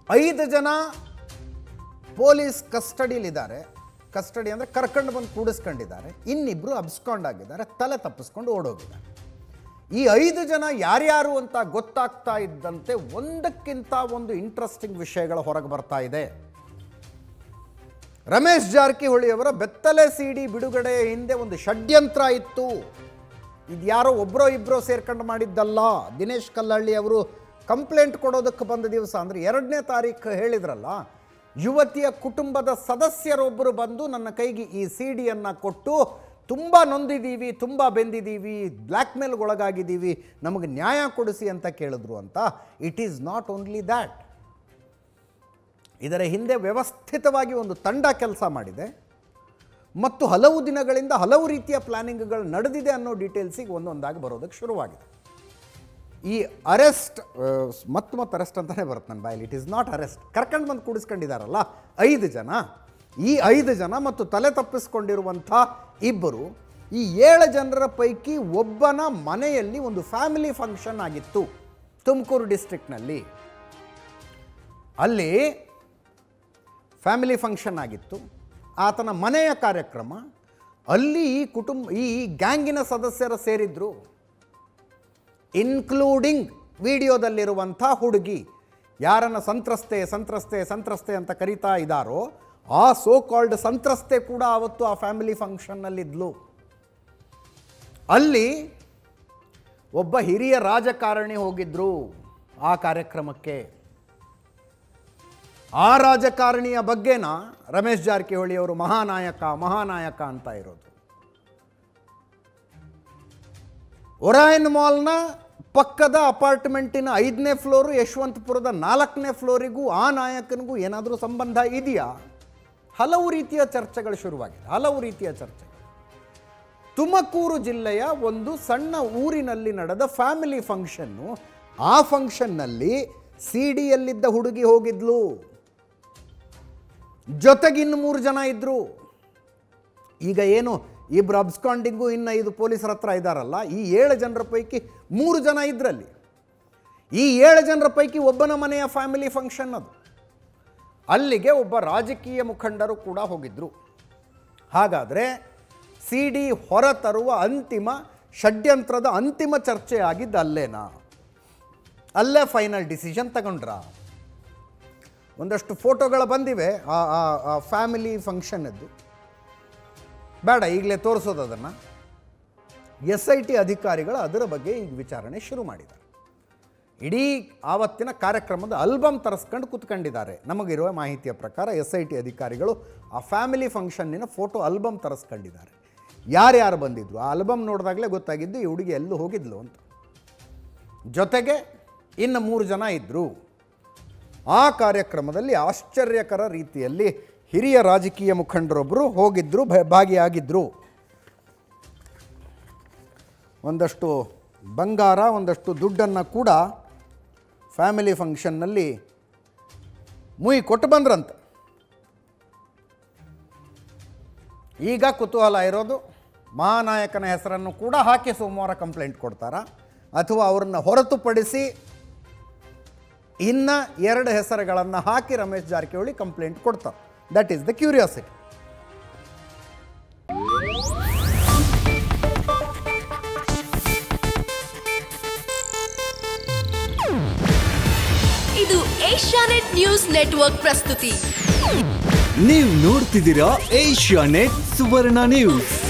5 ಜನ police ಕಸ್ಟಡಿಯಲ್ಲಿದ್ದಾರೆ. Custody ಅಂದರೆ ಕರ್ಕೊಂಡು ಬಂದು ಕೂಡಿಸ್ಕೊಂಡಿದ್ದಾರೆ. ಇನ್ನಿಬ್ಬರು ಅಬ್ಸ್ಕಾಂಡ್ ಆಗಿದ್ದಾರೆ, ತಲೆ ತಪ್ಪಿಸ್ಕೊಂಡು ಓಡೋಗಿದ್ದಾರೆ. ಈ 5 ಜನ ಯಾರ್ಯಾರು ಅಂತ ಗೊತ್ತಾಗ್ತಾ ಇದ್ದಂತೆ ಒಂದಕ್ಕಿಂತ ಒಂದು ಇಂಟ್ರೆಸ್ಟಿಂಗ್ ವಿಷಯಗಳು ಹೊರಗೆ ಬರ್ತಾ ಇದೆ. ರಮೇಶ್ ಜಾರಕಿಹೊಳಿ ಅವರ ಬೆತ್ತಲೆ ಸಿಡಿ ಬಿಡುಗಡೆ ಹಿಂದೆ ಒಂದು ಷಡ್ಯಂತ್ರ ಇತ್ತು. ಇದು ಯಾರೋ ಒಬ್ಬರೋ ಇಬ್ಬರೋ ಸೇರ್ಕೊಂಡು ಮಾಡಿದ್ದಲ್ಲ. ದಿನೇಶ್ ಕಲ್ಲಹಳ್ಳಿ ಅವರು ಕಂಪ್ಲೇಂಟ್ ಕೊಡೋದಕ್ಕೆ ಬಂದ ದಿವಸ ಅಂದರೆ 2ನೇ ತಾರೀಕು ಹೇಳಿದ್ರಲ್ಲ, ಯುವತಿಯ ಕುಟುಂಬದ ಸದಸ್ಯರೊಬ್ಬರು ಬಂದು ನನ್ನ ಕೈಗೆ ಈ ಸಿಡಿಯನ್ನು ಕೊಟ್ಟು ತುಂಬ ನೊಂದಿದ್ದೀವಿ, ತುಂಬ ಬೆಂದಿದ್ದೀವಿ, ಬ್ಲ್ಯಾಕ್ ಮೇಲ್ಗೊಳಗಾಗಿದ್ದೀವಿ, ನಮಗೆ ನ್ಯಾಯ ಕೊಡಿಸಿ ಅಂತ ಕೇಳಿದ್ರು ಅಂತ. It is not only that. ಇದರ ಹಿಂದೆ ವ್ಯವಸ್ಥಿತವಾಗಿ ಒಂದು ತಂಡ ಕೆಲಸ ಮಾಡಿದೆ ಮತ್ತು ಹಲವು ದಿನಗಳಿಂದ ಹಲವು ರೀತಿಯ ಪ್ಲಾನಿಂಗ್ಗಳು ನಡೆದಿದೆ ಅನ್ನೋ ಡೀಟೇಲ್ಸಿಗೆ ಒಂದೊಂದಾಗಿ ಬರೋದಕ್ಕೆ ಶುರುವಾಗಿದೆ. ಈ ಅರೆಸ್ಟ್ ಮತ್ತು ಅರೆಸ್ಟ್ ಅಂತಲೇ ಬರುತ್ತೆ ನನ್ನ ಬಾಯಲ್ಲಿ. It is not arrest. ಕರ್ಕೊಂಡು ಬಂದು ಕೂಡಿಸ್ಕೊಂಡಿದ್ದಾರಲ್ಲ 5 ಜನ, ಈ 5 ಜನ ಮತ್ತು ತಲೆ ತಪ್ಪಿಸ್ಕೊಂಡಿರುವಂಥ ಇಬ್ಬರು, ಈ 7 ಜನರ ಪೈಕಿ ಒಬ್ಬನ ಮನೆಯಲ್ಲಿ ಒಂದು ಫ್ಯಾಮಿಲಿ ಫಂಕ್ಷನ್ ಆಗಿತ್ತು ತುಮಕೂರು ಡಿಸ್ಟ್ರಿಕ್ಟ್ನಲ್ಲಿ. ಅಲ್ಲಿ ಫ್ಯಾಮಿಲಿ ಫಂಕ್ಷನ್ ಆಗಿತ್ತು, ಆತನ ಮನೆಯ ಕಾರ್ಯಕ್ರಮ. ಅಲ್ಲಿ ಈ ಗ್ಯಾಂಗಿನ ಸದಸ್ಯರು ಸೇರಿದ್ರು, ಇನ್ಕ್ಲೂಡಿಂಗ್ ವಿಡಿಯೋದಲ್ಲಿರುವಂಥ ಹುಡುಗಿ. ಯಾರನ್ನ ಸಂತ್ರಸ್ತೆ ಅಂತ ಕರೀತಾ ಇದ್ದಾರೋ ಆ ಸೋ ಕಾಲ್ಡ್ ಸಂತ್ರಸ್ತೆ ಕೂಡ ಆವತ್ತು ಆ ಫ್ಯಾಮಿಲಿ ಫಂಕ್ಷನ್ನಲ್ಲಿದ್ಲು. ಅಲ್ಲಿ ಒಬ್ಬ ಹಿರಿಯ ರಾಜಕಾರಣಿ ಹೋಗಿದ್ರು ಆ ಕಾರ್ಯಕ್ರಮಕ್ಕೆ. ಆ ರಾಜಕಾರಣಿಯ ಬಗ್ಗೆನ ರಮೇಶ್ ಜಾರಕಿಹೊಳಿ ಅವರು ಮಹಾನಾಯಕ ಅಂತ ಇರೋದು. ಒರಾಯನ್ ಮಾಲ್ನ ಪಕ್ಕದ ಅಪಾರ್ಟ್ಮೆಂಟಿನ 5ನೇ ಫ್ಲೋರು, ಯಶವಂತಪುರದ 4ನೇ ಫ್ಲೋರಿಗೂ ಆ ನಾಯಕನಿಗೂ ಏನಾದರೂ ಸಂಬಂಧ ಇದೆಯಾ? ಹಲವು ರೀತಿಯ ಚರ್ಚೆಗಳು ಶುರುವಾಗಿದೆ, ಹಲವು ರೀತಿಯ ಚರ್ಚೆ. ತುಮಕೂರು ಜಿಲ್ಲೆಯ ಒಂದು ಸಣ್ಣ ಊರಿನಲ್ಲಿ ನಡೆದ ಫ್ಯಾಮಿಲಿ ಫಂಕ್ಷನ್ನು. ಆ ಫಂಕ್ಷನ್ನಲ್ಲಿ ಸಿಡಿಯಲ್ಲಿದ್ದ ಹುಡುಗಿ ಹೋಗಿದ್ಲು, ಜೊತೆಗೆ ಇನ್ನು 3 ಜನ ಇದ್ದರು. ಈಗ ಏನು ಇಬ್ಬರು ಅಬ್ಸ್ಕಾಂಡಿಂಗು ಇನ್ನು 5 ಪೊಲೀಸರ ಹತ್ರ ಇದ್ದಾರಲ್ಲ, ಈ 7 ಜನರ ಪೈಕಿ 3 ಜನ ಇದ್ರಲ್ಲಿ. ಈ 7 ಜನರ ಪೈಕಿ ಒಬ್ಬನ ಮನೆಯ ಫ್ಯಾಮಿಲಿ ಫಂಕ್ಷನ್ ಅದು. ಅಲ್ಲಿಗೆ ಒಬ್ಬ ರಾಜಕೀಯ ಮುಖಂಡರು ಕೂಡ ಹೋಗಿದ್ರು. ಹಾಗಾದರೆ ಸಿಡಿ ಹೊರತರುವ ಅಂತಿಮ ಷಡ್ಯಂತ್ರದ ಅಂತಿಮ ಚರ್ಚೆ ಆಗಿದ್ದು ಅಲ್ಲೇನಾ? ಅಲ್ಲೇ ಫೈನಲ್ ಡಿಸಿಷನ್ ತಗೊಂಡ್ರ? ಒಂದಷ್ಟು ಫೋಟೋಗಳು ಬಂದಿವೆ ಆ ಫ್ಯಾಮಿಲಿ ಫಂಕ್ಷನ್ನದ್ದು. ಬೇಡ ಈಗಲೇ ತೋರಿಸೋದು ಅದನ್ನು. SIT ಅಧಿಕಾರಿಗಳು ಅದರ ಬಗ್ಗೆ ಈಗ ವಿಚಾರಣೆ ಶುರು ಮಾಡಿದ್ದಾರೆ. ಇಡೀ ಆವತ್ತಿನ ಕಾರ್ಯಕ್ರಮದ ಆಲ್ಬಮ್ ತರಿಸ್ಕೊಂಡು ಕೂತ್ಕೊಂಡಿದ್ದಾರೆ. ನಮಗಿರುವ ಮಾಹಿತಿಯ ಪ್ರಕಾರ SIT ಅಧಿಕಾರಿಗಳು ಆ ಫ್ಯಾಮಿಲಿ ಫಂಕ್ಷನ್ನಿನ ಫೋಟೋ ಆಲ್ಬಮ್ ತರಿಸ್ಕೊಂಡಿದ್ದಾರೆ. ಯಾರ್ಯಾರು ಬಂದಿದ್ರು ಆ ಆಲ್ಬಮ್ ನೋಡಿದಾಗಲೇ ಗೊತ್ತಾಗಿದ್ದು ಈ ಹುಡುಗಿ ಎಲ್ಲೂ ಹೋಗಿದ್ಲು ಅಂತ. ಜೊತೆಗೆ ಇನ್ನು 3 ಜನ ಇದ್ದರು. ಆ ಕಾರ್ಯಕ್ರಮದಲ್ಲಿ ಆಶ್ಚರ್ಯಕರ ರೀತಿಯಲ್ಲಿ ಹಿರಿಯ ರಾಜಕೀಯ ಮುಖಂಡರೊಬ್ಬರು ಹೋಗಿದ್ದರು, ಭಾಗಿಯಾಗಿದ್ದರು. ಒಂದಷ್ಟು ಬಂಗಾರ, ಒಂದಷ್ಟು ದುಡ್ಡನ್ನು ಕೂಡ ಫ್ಯಾಮಿಲಿ ಫಂಕ್ಷನ್ನಲ್ಲಿ ಮುಯಿ ಕೊಟ್ಟು ಬಂದ್ರಂತೆ. ಈಗ ಕುತೂಹಲ ಇರೋದು, ಮಹಾನಾಯಕನ ಹೆಸರನ್ನು ಕೂಡ ಹಾಕಿ ಸೋಮವಾರ ಕಂಪ್ಲೇಂಟ್ ಕೊಡ್ತಾರಾ ಅಥವಾ ಅವ್ರನ್ನ ಹೊರತುಪಡಿಸಿ ಇನ್ನು 2 ಹೆಸರುಗಳನ್ನು ಹಾಕಿ ರಮೇಶ್ ಜಾರಕಿಹೊಳಿ ಕಂಪ್ಲೇಂಟ್ ಕೊಡ್ತಾರೆ. That is the curiosity. ಇದು ಏಷ್ಯಾನೆಟ್ ನ್ಯೂಸ್ ನೆಟ್ವರ್ಕ್ ಪ್ರಸ್ತುತಿ. ನೀವು ನೋಡ್ತಿದ್ದೀರಾ ಏಷ್ಯಾನೆಟ್ ಸುವರ್ಣ ನ್ಯೂಸ್.